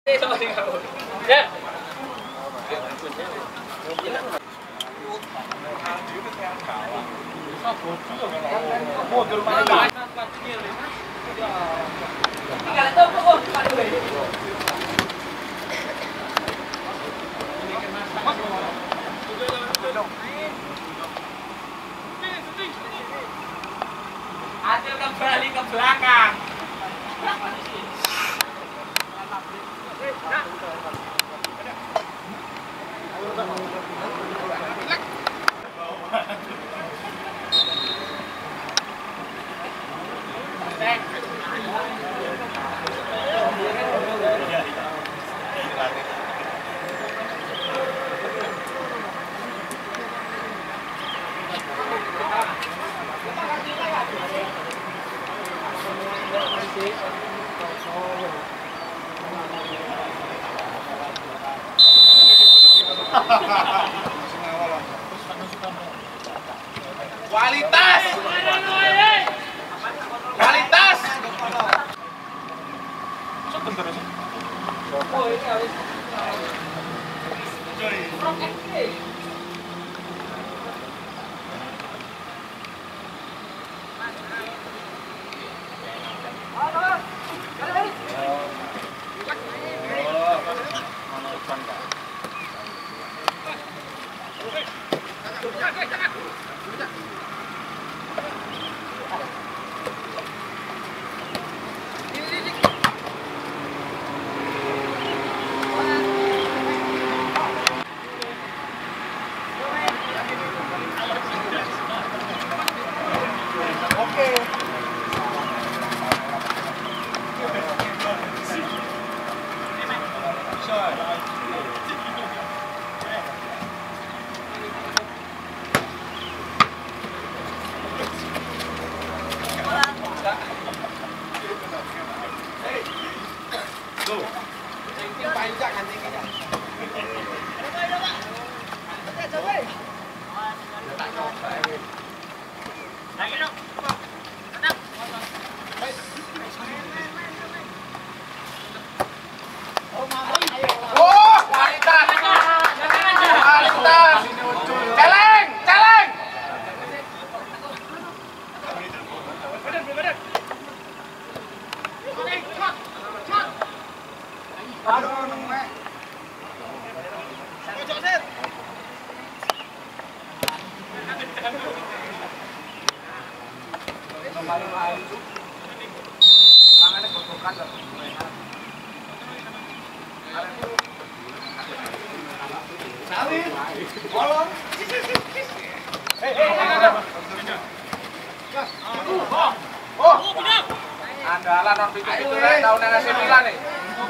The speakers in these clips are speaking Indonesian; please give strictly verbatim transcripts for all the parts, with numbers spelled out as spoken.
Ya. Adil kembali ke belakang. Kualitas, kualitas. Andalan non pitu pitu rek tahun A C Milan nih.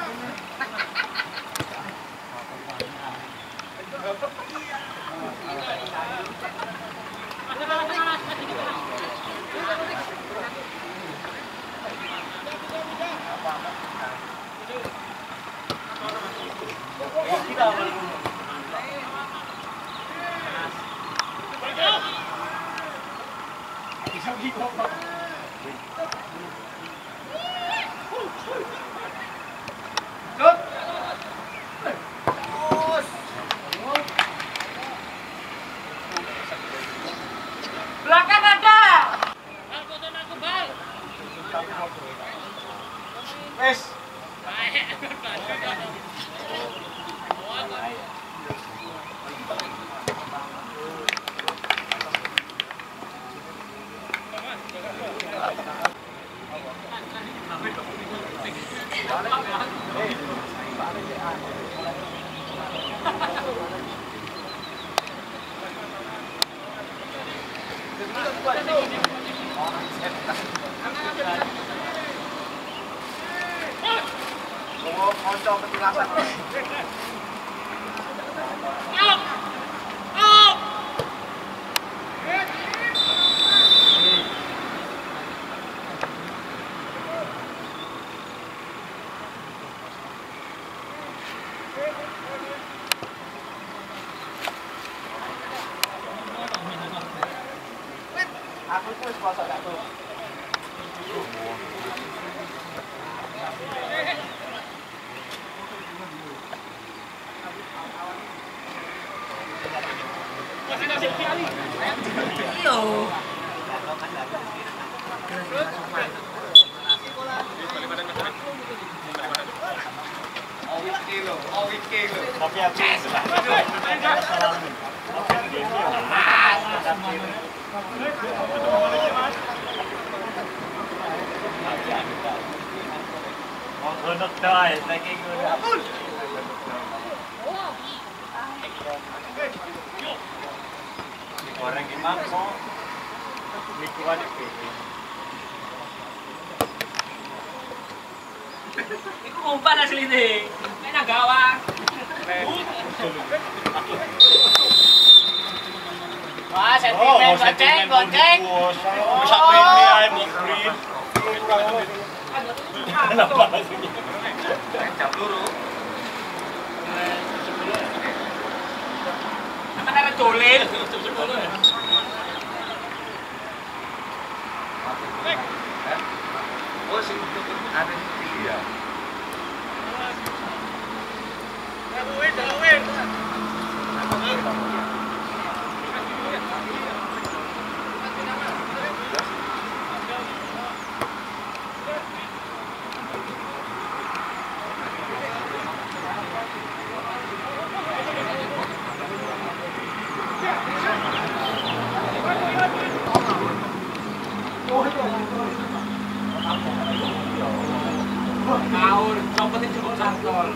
Belakang ada. Wes. Oh, kocok petilasan. Aku tuh sponsor aku. Iyo. Awit kilo, awit kilo. Tapi aku selalu. Mau gunung doy, lagi gunung. Goreng di mangkok. Likuan di piring. Iku umpan asline. Nek nang gawang. Wah, sentimen goceng, goceng. Bisa ini ae mau green. Kenapa lagi? Jam luru. Kan ada dolen. Oh, sing ada dia. Kaur, copetin cukup santol.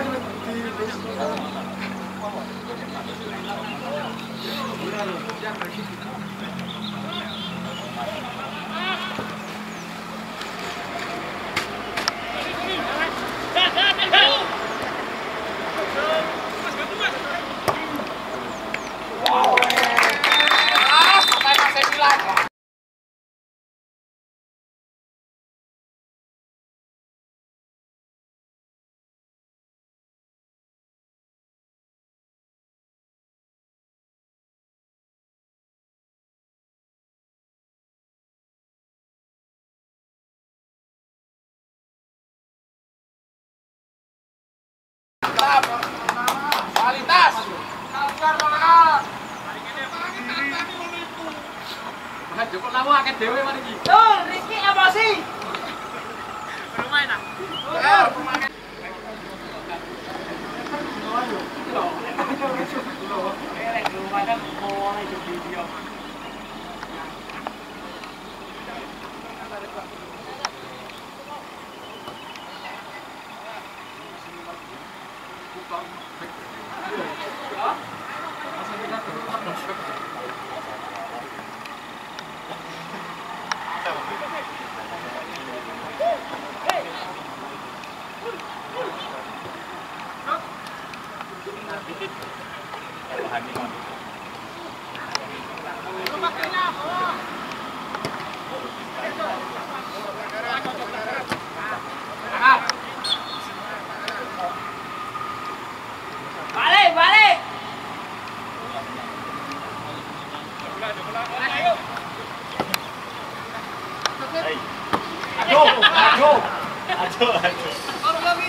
Ah, sampai masih bilang. Kualitas. Nah, cukup lama akeh dhewe mari iki. Tuh, Rizky emosi. Bermain ah. Balik, balik. Aduh, aduh, aduh, aduh.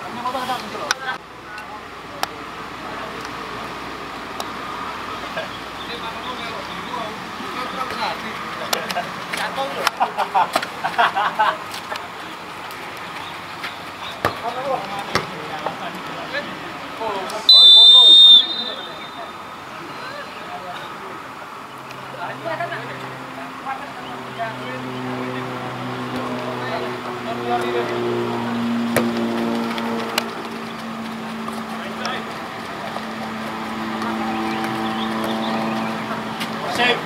Save.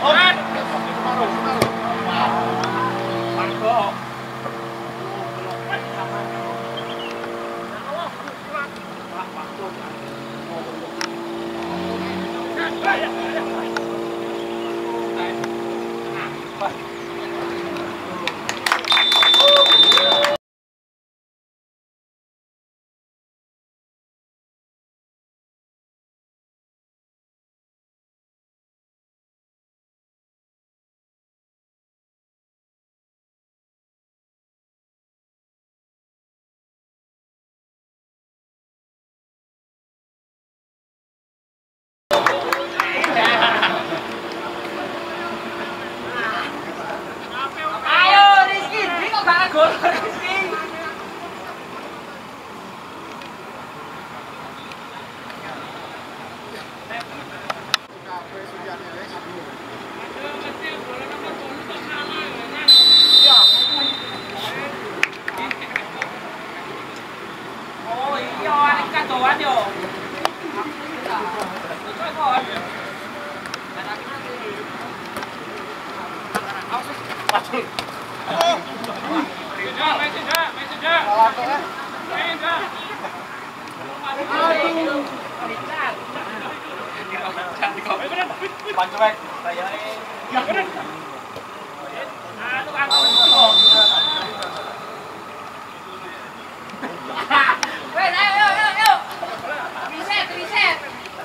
Yeah. satuan yo. Pancuek, saya Wes, ayo, ayo, ayo. Reset, reset.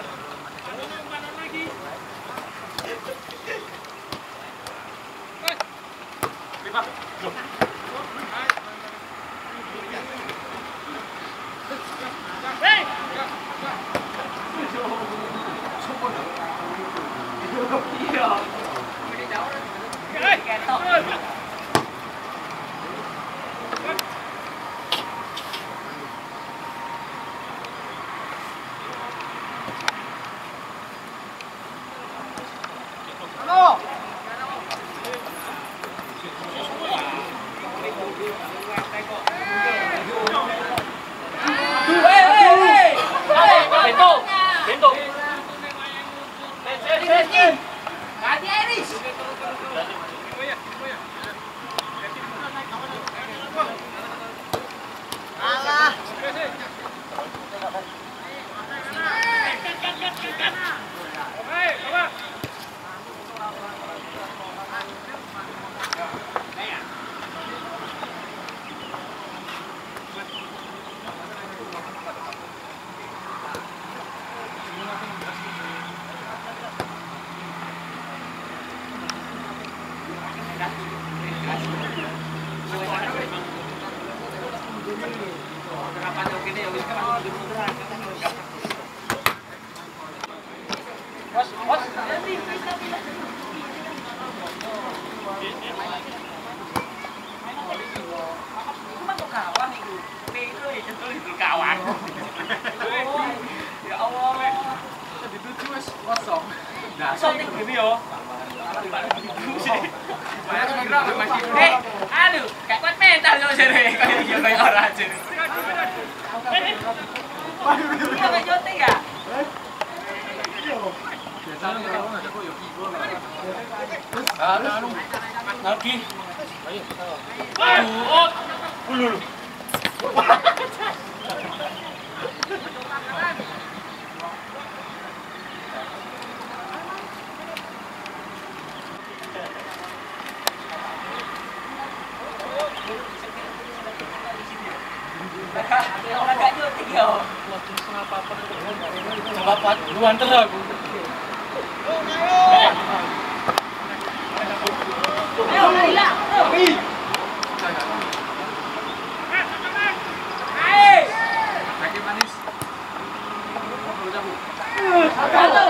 Hei, aduh, gak kuat mental lo jadi kayak dia kayak orang aja. Iya kayak joting ya. lagi. Oh, ulu. Orang gak joting ya. Coba pat, lu antar aku. Ayo, lari lah. Ayo. Ayo. Kaki manis. Satu.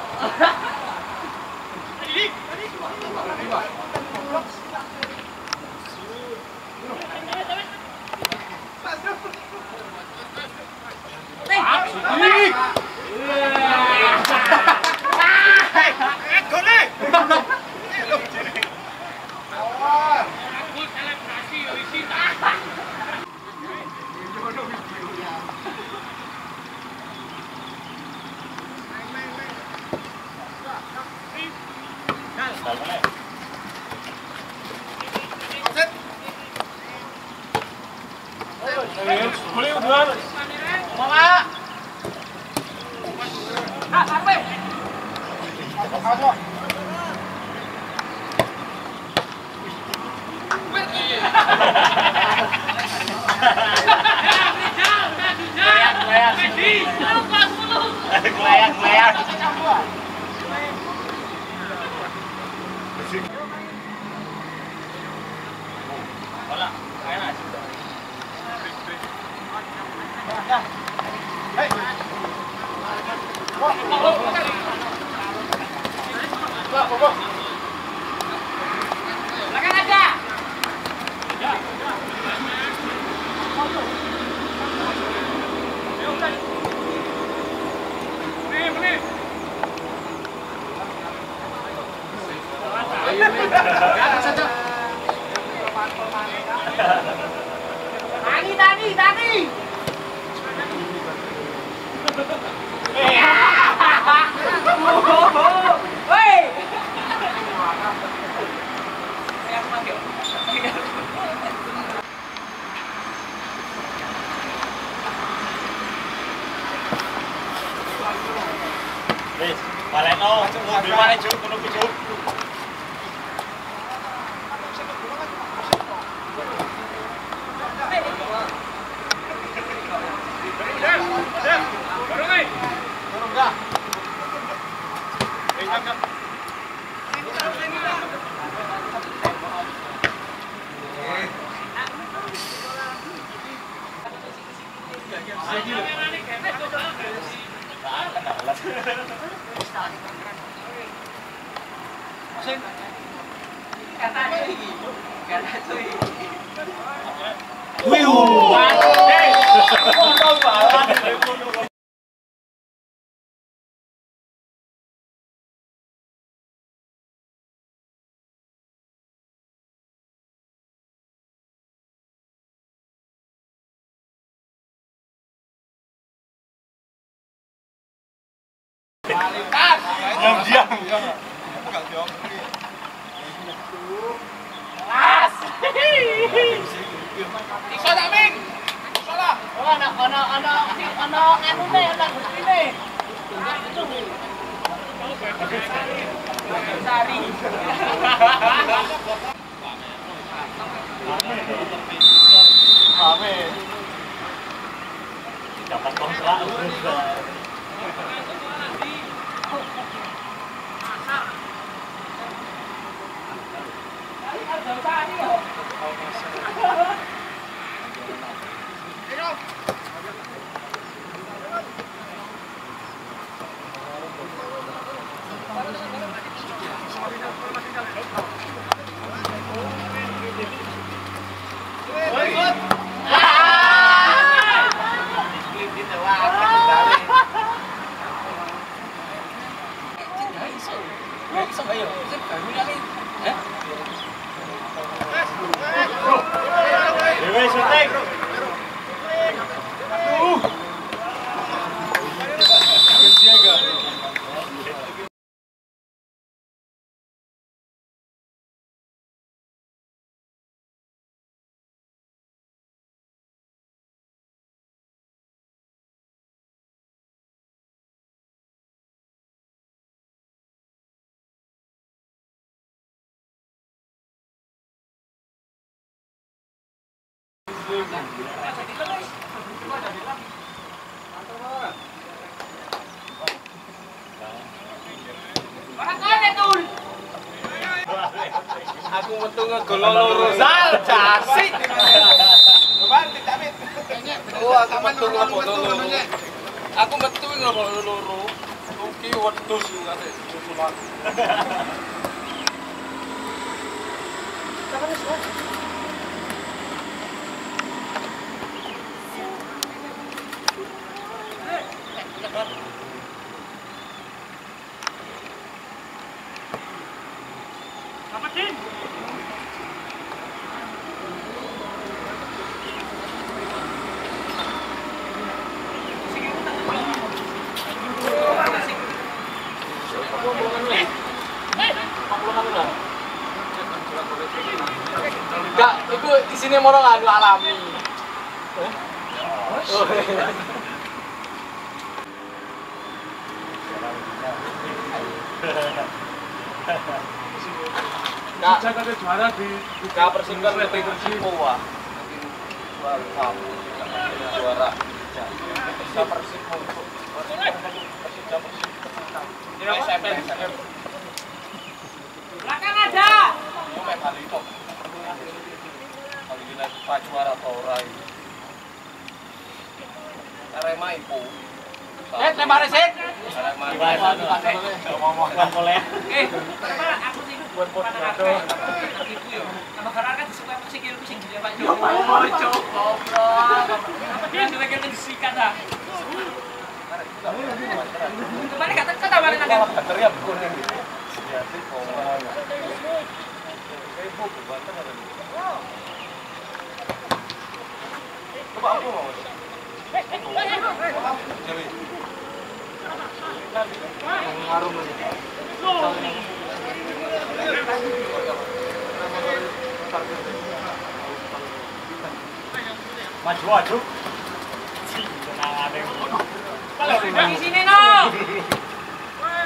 Boleh udah. Mama. Ah, apa? Kelayang, kelayang. Hola, enak. Hey. Belakang aja. Ya. Tani, tani, tani. Wis, baleno, mobil mana juk, menunggu juk. Diam diam. Enggak diam. Las. Iso tak Ming? Iso lah. Oh ana ana ana ana anune ana gustine. Sari. Amin. Dapat kontrak udah. Aku metu ngegolo loro Zal jasik. Bantik Damit. Oh, aku metu ngegolo loro. Aku metu ngegolo loro. Uki wedhus kate susulan. Apa Din? Enggak, itu isine moro anu alami. Oh. Kak, jaga juara di Kak Persingkat lebih Persipo wah. Juara. Juara. Bisa Persipo. Persija Persipo. Ini S M P. Belakang ada. Ini main kali itu. Kali ini Pak juara atau ora ini. Arema iku. Eh, lempar sik. Arema. Ngomong boleh. Eh, aku sing buat foto. Iku yo. Sama karena kan disukai sikil sing gile Pak Joko. Joko. Goblok. Apa dia duwe kene disikat ah. Kemarin kata kata balik lagi. Baterai ya kuning gitu. Jadi kok. Facebook baterai ada. Coba aku mau. Dewi. Ngaruh lagi. Maju maju. Tenang ada. Di sini no.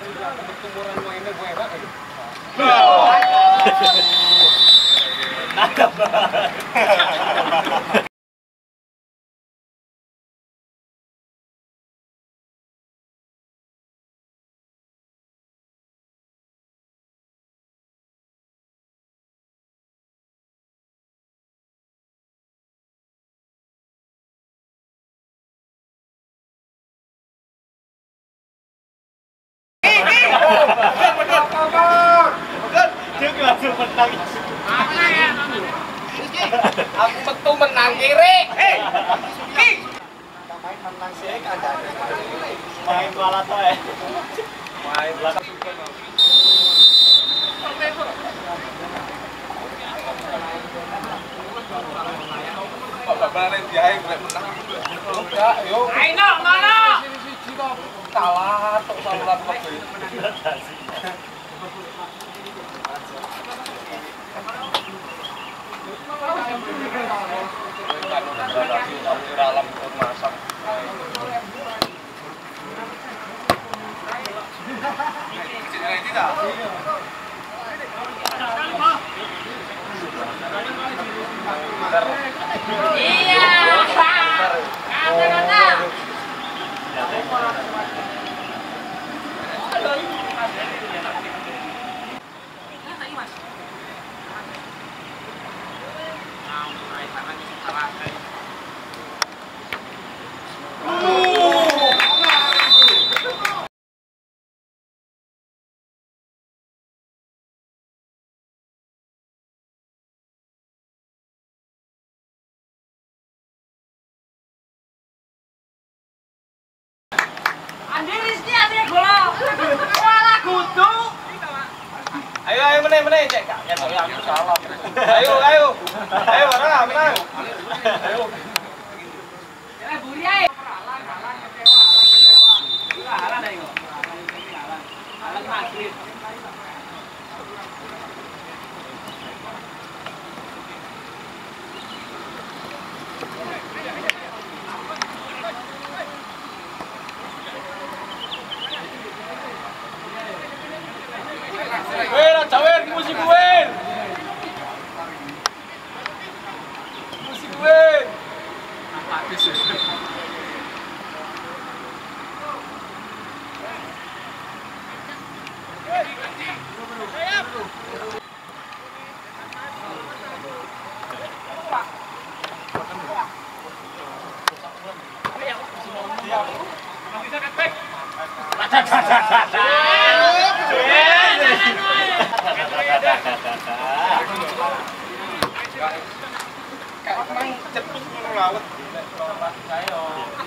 Aku metu menang kiri. Hei. Main menang sih kandane. Main balat wae. Main balat. Kok babane diae golek menang. Enggak, yo. Ayo, ngono. Siji kok kalah tok saluran kabeh. Alam masak. Iya, Pak. Ada-ada. Andi Rizky ade golo. Wala kudu. Ayo ayo meneh meneh cek Kak. Ya aku salah. Ayo ayo. Ayo ora menang. Ayo. Ya buri ae. Halang halang kecewa, halang kecewa. Enggak halang deh kok. Halang. Halang Madrid. Weh, cawer musik gue. Musik gue. Kak main cepet ngelawet. Ayo.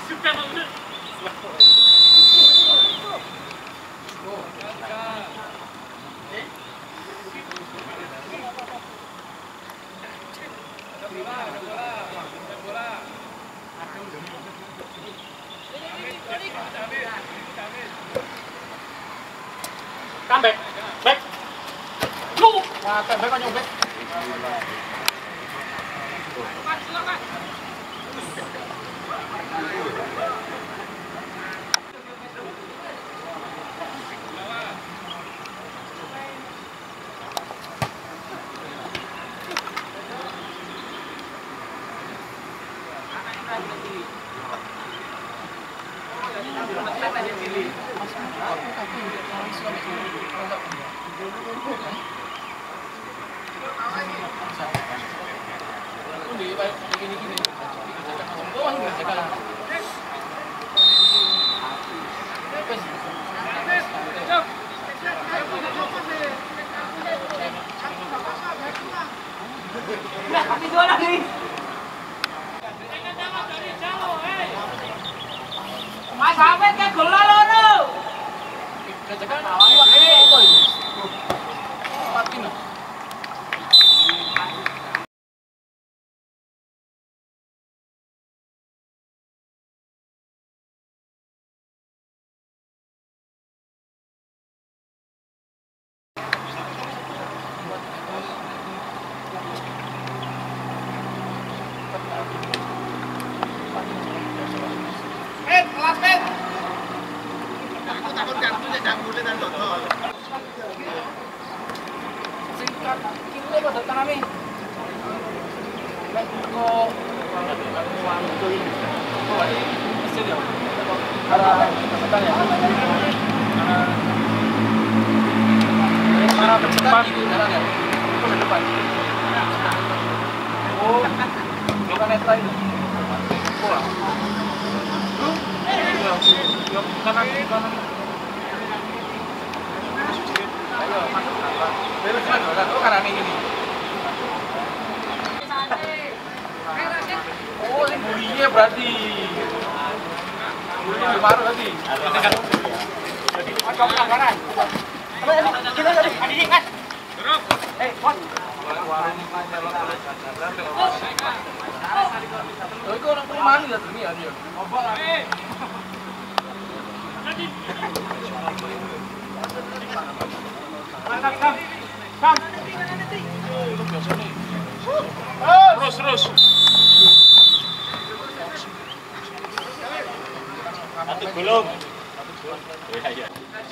Comeback. Back. Lu. Wah, comeback kok nyobek. Mas Hamid ke gol loro. Kejekan awak apa ini? Patin. Singkat, kiri pada tanami. Mek kok wantu ini. Kok ini mesin ya? Arah kecepatan ya? Arah kecepatan itu jalan ya? Itu ke depan. Oh, bukan netra ini. Oh, Yuk, kanan, kanan. Ayo, masuk kanan. Beres kan, oh kanan ini. Oh, ini burinya berarti. Burinya di mana berarti? Ada kan? Kanan. Kita tadi, ada di kan? Eh, bos. Oh, itu orang perumahan ya, ini ya dia. Obal. Terus, terus. Satu belum. Iya, iya.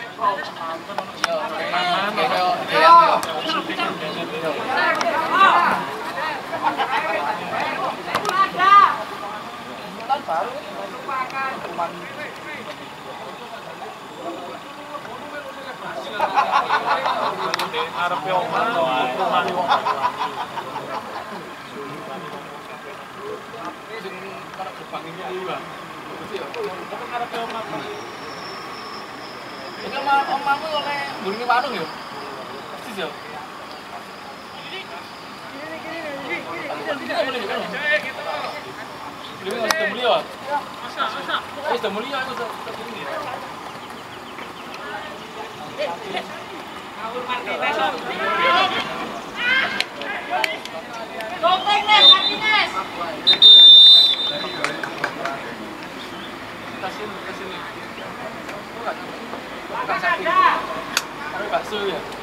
Arep yo perumahan wong. Sing para Jepang iki iki, Bang. Kok arep yo omah. Iki omah omahku oleh mburine warung yo. Persis yo. Ini harus tembeli ya? Masa, masa. Harus tembeli ya, harus tembeli. Ngawur Martinez. Goteng Nes, Martinez. Kasih, kasih nih. Bukan ada. Tapi bakso ya.